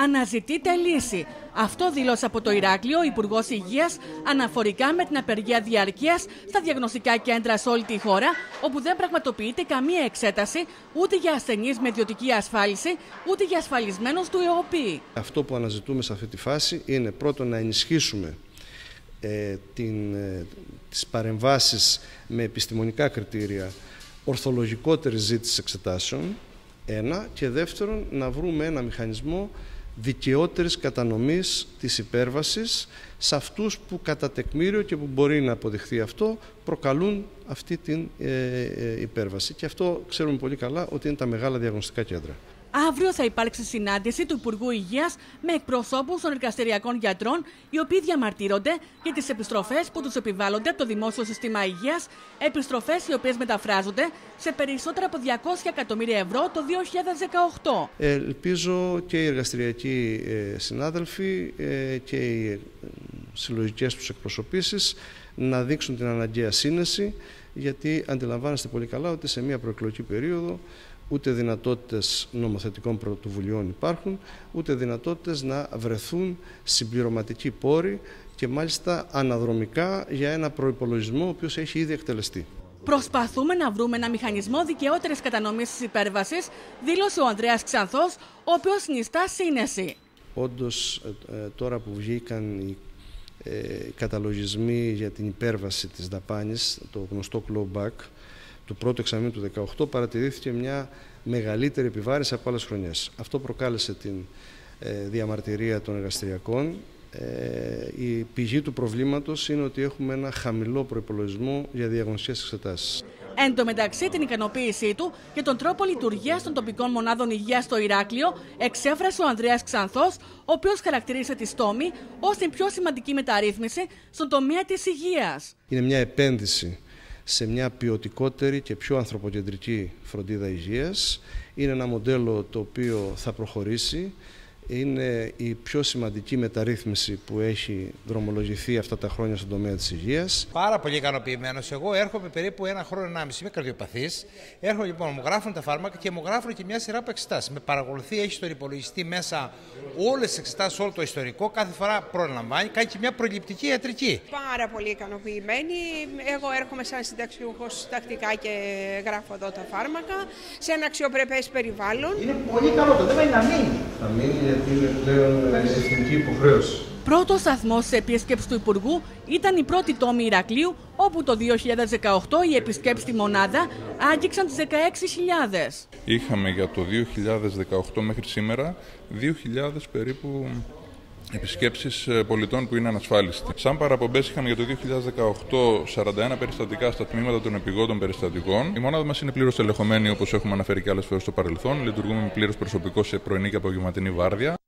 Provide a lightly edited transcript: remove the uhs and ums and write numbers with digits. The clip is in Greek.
αναζητείται λύση. Αυτό δήλωσε από το Ηράκλειο ο Υπουργός Υγείας αναφορικά με την απεργία διαρκείας στα διαγνωστικά κέντρα σε όλη τη χώρα, όπου δεν πραγματοποιείται καμία εξέταση ούτε για ασθενείς με ιδιωτική ασφάλιση, ούτε για ασφαλισμένους του ΕΟΠΗ. Αυτό που αναζητούμε σε αυτή τη φάση είναι πρώτον να ενισχύσουμε τις παρεμβάσεις με επιστημονικά κριτήρια, ορθολογικότερης ζήτησης εξετάσεων, ένα, και δεύτερον να βρούμε ένα μηχανισμό δικαιότερης κατανομής της υπέρβασης σε αυτούς που κατά τεκμήριο και που μπορεί να αποδειχθεί αυτό προκαλούν αυτή την υπέρβαση. Και αυτό ξέρουμε πολύ καλά ότι είναι τα μεγάλα διαγνωστικά κέντρα. Αύριο θα υπάρξει συνάντηση του Υπουργού Υγείας με εκπροσώπους των εργαστηριακών γιατρών, οι οποίοι διαμαρτύρονται για τις επιστροφές που τους επιβάλλονται από το Δημόσιο Σύστημα Υγείας, επιστροφές οι οποίες μεταφράζονται σε περισσότερα από 200 εκατομμύρια ευρώ το 2018. Ελπίζω και οι εργαστηριακοί συνάδελφοι και οι συλλογικές τους εκπροσωπήσεις να δείξουν την αναγκαία σύνεση, γιατί αντιλαμβάνεστε πολύ καλά ότι σε μια προεκλογική περίοδο ούτε δυνατότητες νομοθετικών πρωτοβουλειών υπάρχουν, ούτε δυνατότητες να βρεθούν συμπληρωματικοί πόροι και μάλιστα αναδρομικά για ένα προϋπολογισμό ο οποίος έχει ήδη εκτελεστεί. Προσπαθούμε να βρούμε ένα μηχανισμό δικαιότερης κατανομής της υπέρβασης, δήλωσε ο Ανδρέας Ξανθός, ο οποίος συνιστά σύνεση. Όντως, τώρα που βγήκαν οι καταλογισμοί για την υπέρβαση της δαπάνης, το γνωστό clawback, του πρώτου εξαμήνου του 2018 παρατηρήθηκε μια μεγαλύτερη επιβάρυνση από άλλες χρονιές. Αυτό προκάλεσε την διαμαρτυρία των εργαστηριακών. Η πηγή του προβλήματος είναι ότι έχουμε ένα χαμηλό προϋπολογισμό για διαγνωστικές εξετάσεις. Εν τω μεταξύ, την ικανοποίησή του για τον τρόπο λειτουργίας των τοπικών μονάδων υγείας στο Ηράκλειο εξέφρασε ο Ανδρέας Ξανθός, ο οποίος χαρακτήρισε τη ΣΤΟΜΗ ως την πιο σημαντική μεταρρύθμιση στον τομέα της υγείας. Είναι μια επένδυση σε μια ποιοτικότερη και πιο ανθρωποκεντρική φροντίδα υγείας. Είναι ένα μοντέλο το οποίο θα προχωρήσει. Είναι η πιο σημαντική μεταρρύθμιση που έχει δρομολογηθεί αυτά τα χρόνια στον τομέα της υγείας. Πάρα πολύ ικανοποιημένος. Εγώ έρχομαι περίπου 1 χρόνο, 1,5. Είμαι καρδιοπαθής. Έρχομαι λοιπόν, μου γράφουν τα φάρμακα και μου γράφουν και μια σειρά από εξετάσεις. Με παρακολουθεί, έχει στον υπολογιστή μέσα όλες τις εξετάσεις, όλο το ιστορικό. Κάθε φορά προλαμβάνει, κάνει και μια προληπτική ιατρική. Πάρα πολύ ικανοποιημένη. Εγώ έρχομαι σαν συνταξιούχος τακτικά και γράφω εδώ τα φάρμακα σε ένα αξιοπρεπές περιβάλλον. Είναι πολύ καλό, το θέμα είναι να μείνει. Θα μείνει γιατί είναι πλέον συστημική υποχρέωση. Πρώτος σταθμός σε επίσκεψη του Υπουργού ήταν η πρώτη τόμη Ηρακλείου, όπου το 2018 οι επισκέψεις στη μονάδα άγγιξαν τις 16.000. Είχαμε για το 2018 μέχρι σήμερα 2.000 περίπου επισκέψεις πολιτών που είναι ανασφάλιστοι. Σαν παραπομπές είχαμε για το 2018 41 περιστατικά στα τμήματα των επιγόντων περιστατικών. Η μονάδα μας είναι πλήρως ελεγχομένη, όπως έχουμε αναφέρει και άλλες φορές στο παρελθόν. Λειτουργούμε με πλήρως προσωπικό σε πρωινή και απογευματινή βάρδια.